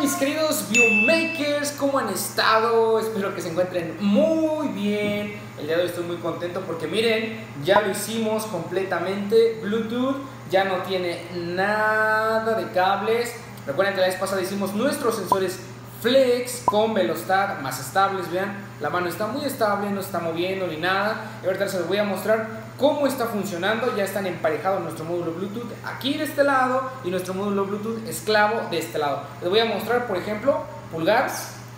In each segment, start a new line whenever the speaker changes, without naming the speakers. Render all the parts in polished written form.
mis queridos Biomakers? ¿Cómo han estado? Espero que se encuentren muy bien. El día de hoy estoy muy contento porque miren, ya lo hicimos completamente. Bluetooth, ya no tiene nada de cables. Recuerden que la vez pasada hicimos nuestros sensores Flex con Velostad más estables. Vean, la mano está muy estable, no se está moviendo ni nada. Y ahorita se los voy a mostrar cómo está funcionando. Ya están emparejados nuestro módulo Bluetooth aquí de este lado y nuestro módulo Bluetooth esclavo de este lado. Les voy a mostrar, por ejemplo, pulgar,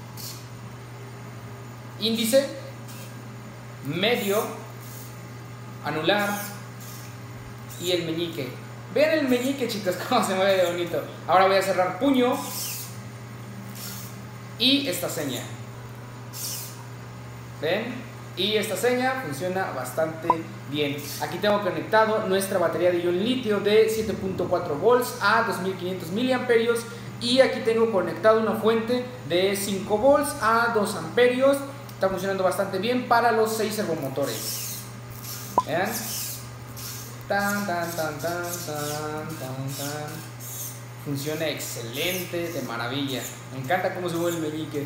índice, medio, anular y el meñique. Vean el meñique, chicos, cómo se mueve de bonito. Ahora voy a cerrar puño y esta seña. ¿Ven? Y esta seña funciona bastante bien. Aquí tengo conectado nuestra batería de ion litio de 7.4 volts a 2500 miliamperios. Y aquí tengo conectado una fuente de 5 volts a 2 amperios. Está funcionando bastante bien para los 6 servomotores. ¿Vean? Tan, tan, tan, tan, tan, tan, tan. Funciona excelente, de maravilla. Me encanta cómo se mueve el meñique.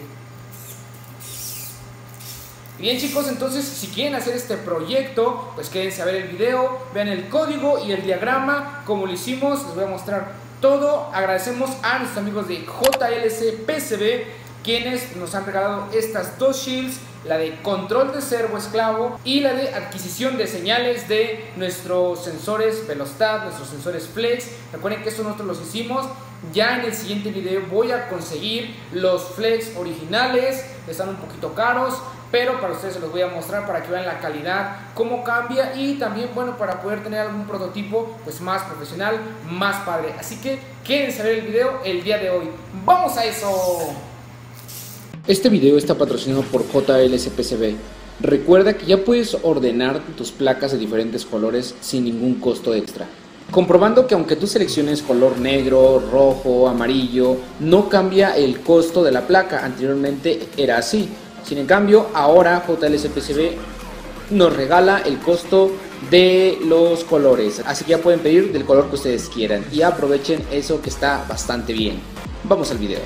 Bien, chicos, entonces si quieren hacer este proyecto, pues quédense a ver el video, vean el código y el diagrama como lo hicimos. Les voy a mostrar todo. Agradecemos a nuestros amigos de JLC PCB, quienes nos han regalado estas dos shields, la de control de servo esclavo y la de adquisición de señales de nuestros sensores Velostad, nuestros sensores Flex. Recuerden que estos nosotros los hicimos. Ya en el siguiente video voy a conseguir los Flex originales, están un poquito caros, pero para ustedes se los voy a mostrar para que vean la calidad, cómo cambia, y también, bueno, para poder tener algún prototipo pues más profesional, más padre. Así que quédense a ver el video el día de hoy. ¡Vamos a eso!
Este video está patrocinado por JLC PCB. Recuerda que ya puedes ordenar tus placas de diferentes colores sin ningún costo extra. Comprobando que aunque tú selecciones color negro, rojo, amarillo, no cambia el costo de la placa. Anteriormente era así. Sin en cambio, ahora JLC PCB nos regala el costo de los colores. Así que ya pueden pedir del color que ustedes quieran. Y aprovechen eso, que está bastante bien. Vamos al video.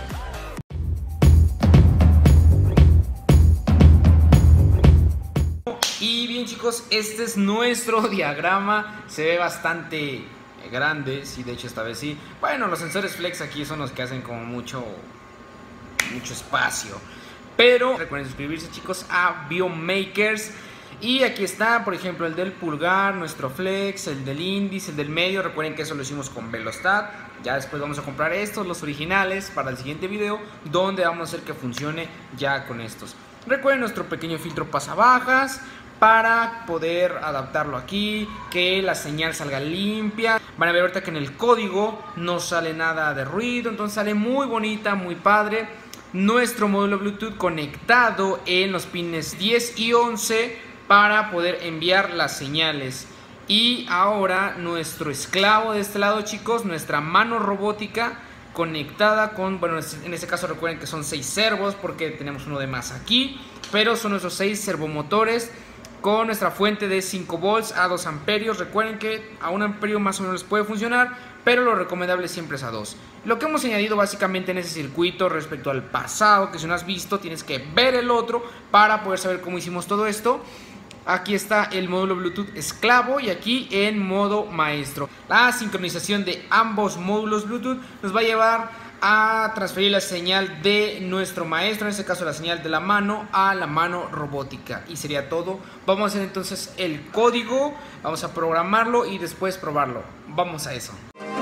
Y bien, chicos, este es nuestro diagrama. Se ve bastante grande, sí, de hecho esta vez sí. Bueno, los sensores Flex aquí son los que hacen como mucho espacio. Pero recuerden suscribirse, chicos, a Biomakers. Y aquí está, por ejemplo, el del pulgar, nuestro Flex, el del índice, el del medio. Recuerden que eso lo hicimos con Velostad. Ya después vamos a comprar estos, los originales, para el siguiente video, donde vamos a hacer que funcione ya con estos. Recuerden nuestro pequeño filtro pasabajas para poder adaptarlo aquí, que la señal salga limpia. Van a ver ahorita que en el código no sale nada de ruido, entonces sale muy bonita, muy padre. Nuestro módulo Bluetooth conectado en los pines 10 y 11 para poder enviar las señales. Y ahora nuestro esclavo de este lado, chicos, nuestra mano robótica conectada con, bueno, en este caso recuerden que son 6 servos porque tenemos uno de más aquí, pero son nuestros 6 servomotores con nuestra fuente de 5 volts a 2 amperios. Recuerden que a 1 amperio más o menos les puede funcionar, pero lo recomendable siempre es a 2. Lo que hemos añadido básicamente en ese circuito respecto al pasado, que si no has visto tienes que ver el otro para poder saber cómo hicimos todo esto. Aquí está el módulo Bluetooth esclavo y aquí en modo maestro. La sincronización de ambos módulos Bluetooth nos va a llevar a transferir la señal de nuestro maestro, en este caso la señal de la mano, a la mano robótica. Y sería todo. Vamos a hacer entonces el código, vamos a programarlo y después probarlo. Vamos a eso.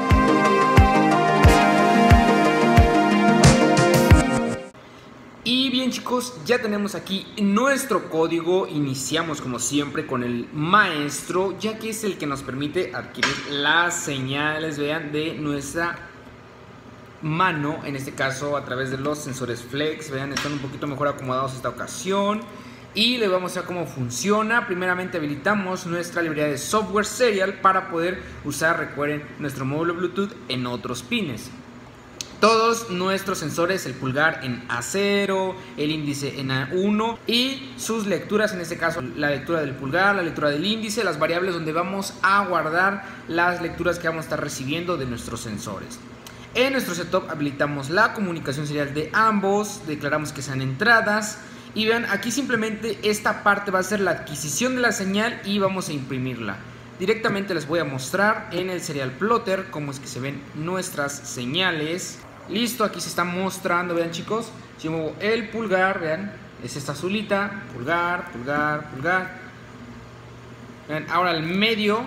Y bien, chicos, ya tenemos aquí nuestro código. Iniciamos como siempre con el maestro, ya que es el que nos permite adquirir las señales, vean, de nuestra mano, en este caso a través de los sensores Flex. Vean, están un poquito mejor acomodados esta ocasión. Y les vamos a ver cómo funciona. Primeramente habilitamos nuestra librería de software serial para poder usar, recuerden, nuestro módulo Bluetooth en otros pines. Todos nuestros sensores, el pulgar en A0, el índice en A1 y sus lecturas, en este caso la lectura del pulgar, la lectura del índice, las variables donde vamos a guardar las lecturas que vamos a estar recibiendo de nuestros sensores. En nuestro setup habilitamos la comunicación serial de ambos, declaramos que sean entradas y vean, aquí simplemente esta parte va a ser la adquisición de la señal y vamos a imprimirla. Directamente les voy a mostrar en el serial plotter cómo es que se ven nuestras señales. Listo, aquí se está mostrando, vean chicos, si muevo el pulgar, vean, es esta azulita, pulgar, pulgar, pulgar. Vean, ahora el medio,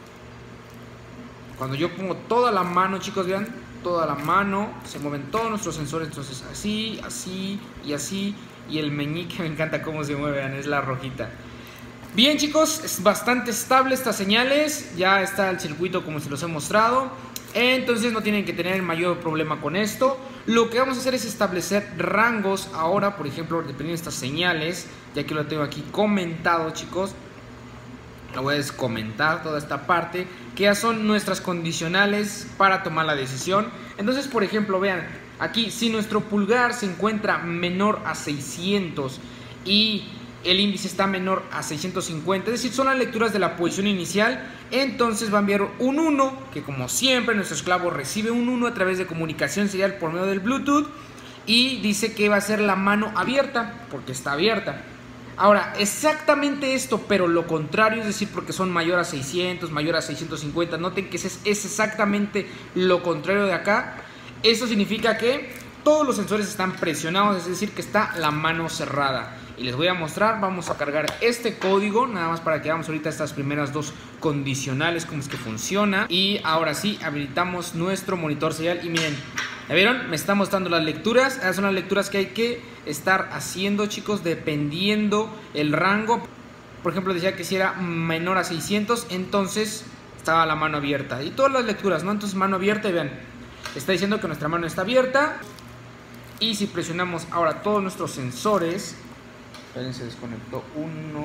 cuando yo pongo toda la mano, chicos, vean, toda la mano, se mueven todos nuestros sensores, entonces así, así y así. Y el meñique, me encanta cómo se mueve, vean, es la rojita. Bien chicos, es bastante estable estas señales, ya está el circuito como se los he mostrado, entonces no tienen que tener mayor problema con esto. Lo que vamos a hacer es establecer rangos ahora, por ejemplo, dependiendo de estas señales, ya que lo tengo aquí comentado chicos, lo voy a descomentar toda esta parte, que ya son nuestras condicionales para tomar la decisión. Entonces, por ejemplo, vean, aquí si nuestro pulgar se encuentra menor a 600 y el índice está menor a 650, es decir, son las lecturas de la posición inicial, entonces va a enviar un 1, que como siempre nuestro esclavo recibe un 1 a través de comunicación serial por medio del Bluetooth, y dice que va a ser la mano abierta, porque está abierta. Ahora, exactamente esto, pero lo contrario, es decir, porque son mayor a 600, mayor a 650, noten que es exactamente lo contrario de acá. Eso significa que todos los sensores están presionados, es decir, que está la mano cerrada. Y les voy a mostrar, vamos a cargar este código, nada más para que veamos ahorita estas primeras dos condicionales, cómo es que funciona. Y ahora sí, habilitamos nuestro monitor serial y miren, ¿ya vieron? Me está mostrando las lecturas. Esas son las lecturas que hay que estar haciendo, chicos, dependiendo el rango. Por ejemplo, decía que si era menor a 600, entonces estaba la mano abierta. Y todas las lecturas, ¿no? Entonces mano abierta y vean, está diciendo que nuestra mano está abierta. Y si presionamos ahora todos nuestros sensores, esperen, se desconectó uno.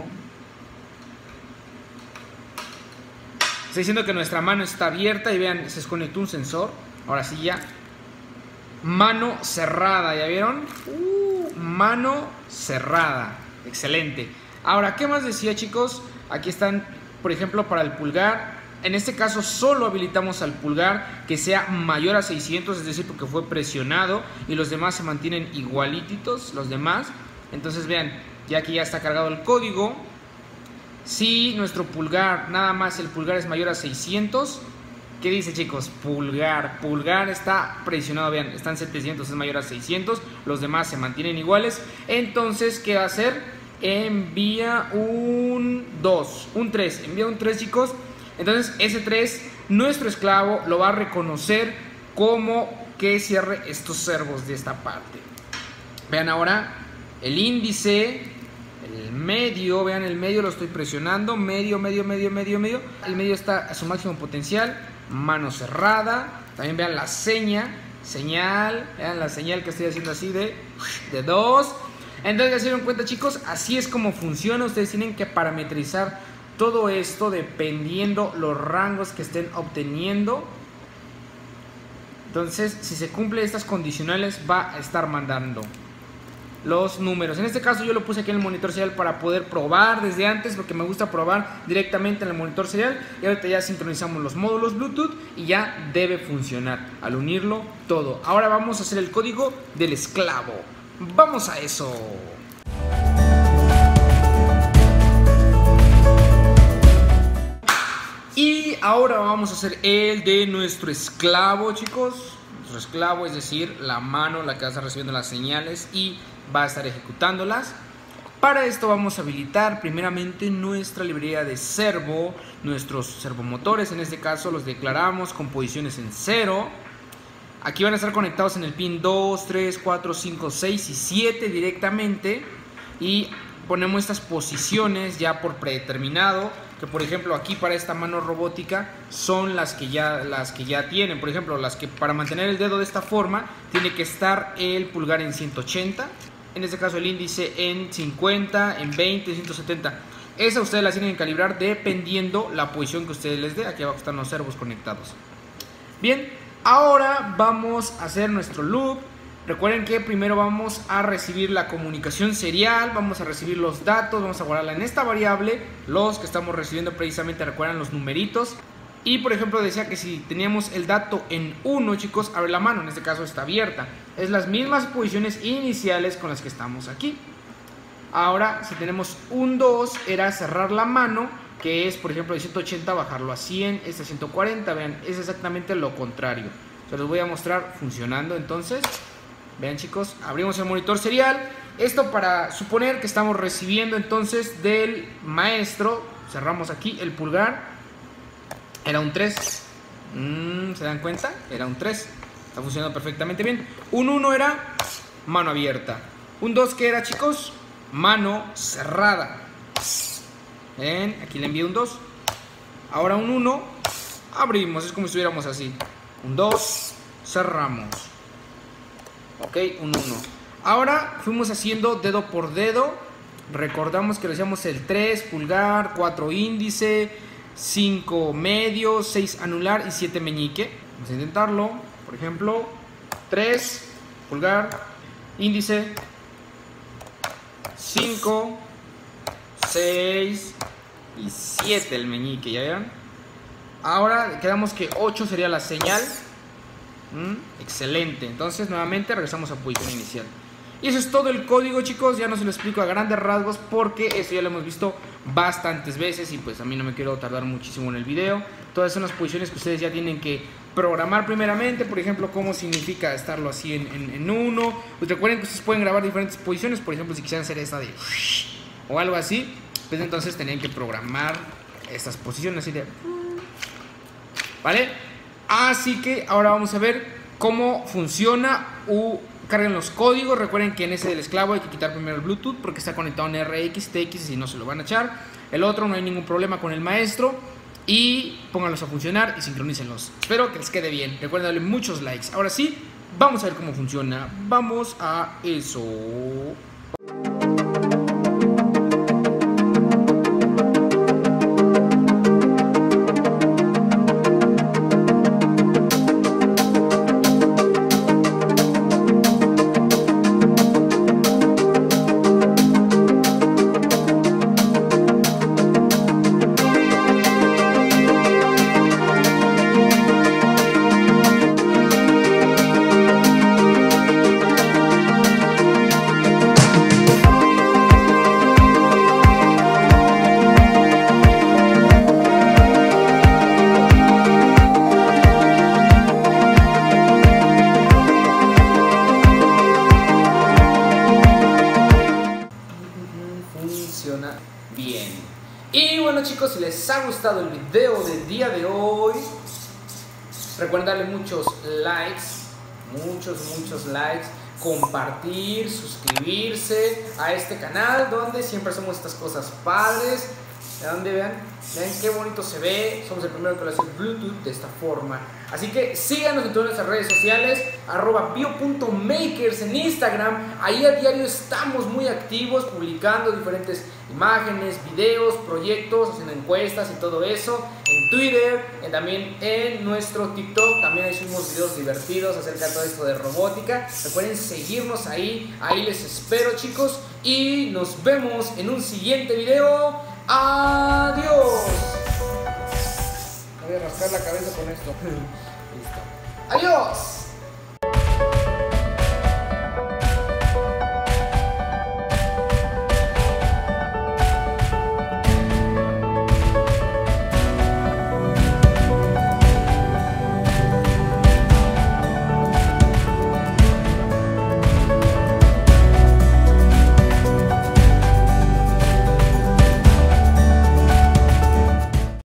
Está diciendo que nuestra mano está abierta y vean, se desconectó un sensor. Ahora sí ya. Mano cerrada, ¿ya vieron? Mano cerrada. Excelente. Ahora, ¿qué más decía, chicos? Aquí están, por ejemplo, para el pulgar. En este caso solo habilitamos al pulgar que sea mayor a 600, es decir, porque fue presionado, y los demás se mantienen igualititos, los demás. Entonces vean, ya aquí ya está cargado el código. Si nuestro pulgar, nada más el pulgar es mayor a 600, ¿qué dice, chicos? Pulgar está presionado, vean, está en 700, es mayor a 600, los demás se mantienen iguales. Entonces, ¿qué va a hacer? Envía un 2, un 3, envía un 3, chicos. Entonces ese 3, nuestro esclavo lo va a reconocer como que cierre estos servos de esta parte. Vean ahora el índice, el medio, vean el medio lo estoy presionando, medio. El medio está a su máximo potencial, mano cerrada. También vean la señal, vean la señal que estoy haciendo así de 2. Entonces ya se dieron cuenta, chicos, así es como funciona. Ustedes tienen que parametrizar todo esto dependiendo los rangos que estén obteniendo. Entonces, si se cumplen estas condicionales, va a estar mandando los números. En este caso yo lo puse aquí en el monitor serial para poder probar desde antes, porque me gusta probar directamente en el monitor serial. Y ahorita ya sincronizamos los módulos Bluetooth y ya debe funcionar al unirlo todo. Ahora vamos a hacer el código del esclavo. ¡Vamos a eso! Y ahora vamos a hacer el de nuestro esclavo, chicos. Nuestro esclavo, es decir, la mano, la que va a estar recibiendo las señales y va a estar ejecutándolas. Para esto vamos a habilitar primeramente nuestra librería de servo, nuestros servomotores. En este caso los declaramos con posiciones en 0. Aquí van a estar conectados en el pin 2, 3, 4, 5, 6 y 7 directamente. Y ponemos estas posiciones ya por predeterminado, que por ejemplo aquí para esta mano robótica son las que ya tienen. Por ejemplo, las que para mantener el dedo de esta forma tiene que estar el pulgar en 180, en este caso el índice en 50, en 20, 170. Esa ustedes la tienen que calibrar dependiendo la posición que ustedes les dé. Aquí abajo están los servos conectados. Bien, ahora vamos a hacer nuestro loop. Recuerden que primero vamos a recibir la comunicación serial, vamos a recibir los datos, vamos a guardarla en esta variable, los que estamos recibiendo precisamente, recuerdan los numeritos. Y por ejemplo decía que si teníamos el dato en 1, chicos, abre la mano, en este caso está abierta. Es las mismas posiciones iniciales con las que estamos aquí. Ahora, si tenemos un 2, era cerrar la mano, que es, por ejemplo, de 180 bajarlo a 100, este a 140, vean, es exactamente lo contrario. Se los voy a mostrar funcionando entonces. Vean, chicos, abrimos el monitor serial. Esto para suponer que estamos recibiendo entonces del maestro. Cerramos aquí el pulgar. Era un 3. ¿Se dan cuenta? Era un 3. Está funcionando perfectamente bien. Un 1 era mano abierta. Un 2, ¿qué era, chicos? Mano cerrada. Ven, aquí le envío un 2. Ahora un 1, abrimos, es como si estuviéramos así. Un 2, cerramos. Ok, un 1. Ahora fuimos haciendo dedo por dedo. Recordamos que lo hacíamos el 3, pulgar, 4 índice, 5 medio, 6 anular y 7 meñique. Vamos a intentarlo. Por ejemplo, 3, pulgar, índice, 5, 6 y 7 el meñique, ¿ya vieron? Ahora quedamos que 8 sería la señal. Excelente. Entonces nuevamente regresamos a posición inicial. Y eso es todo el código, chicos. Ya no se lo explico a grandes rasgos porque esto ya lo hemos visto bastantes veces y pues a mí no me quiero tardar muchísimo en el video. Todas son las posiciones que ustedes ya tienen que programar primeramente. Por ejemplo, cómo significa estarlo así en 1. Pues recuerden que ustedes pueden grabar diferentes posiciones. Por ejemplo, si quisieran hacer esta de o algo así, pues entonces tenían que programar estas posiciones así de, ¿vale? Así que ahora vamos a ver cómo funciona. Carguen los códigos. Recuerden que en ese del esclavo hay que quitar primero el Bluetooth porque está conectado en RX, TX y si no se lo van a echar. El otro no hay ningún problema con el maestro. Y pónganlos a funcionar y sincronícenlos. Espero que les quede bien. Recuerden darle muchos likes. Ahora sí, vamos a ver cómo funciona. Vamos a eso. Bien. Y bueno, chicos, si les ha gustado el video del día de hoy, recuerden darle muchos likes, muchos likes, compartir, suscribirse a este canal donde siempre hacemos estas cosas padres. De donde vean qué bonito se ve. Somos el primero que lo hace Bluetooth de esta forma. Así que síganos en todas nuestras redes sociales, @bio.makers en Instagram. Ahí a diario estamos muy activos publicando diferentes imágenes, videos, proyectos, haciendo encuestas y todo eso. En Twitter, también en nuestro TikTok, también ahí subimos videos divertidos acerca de todo esto de robótica. Recuerden seguirnos ahí les espero, chicos, y nos vemos en un siguiente video. ¡Adiós! Voy a rascar la cabeza con esto. Listo. ¡Adiós!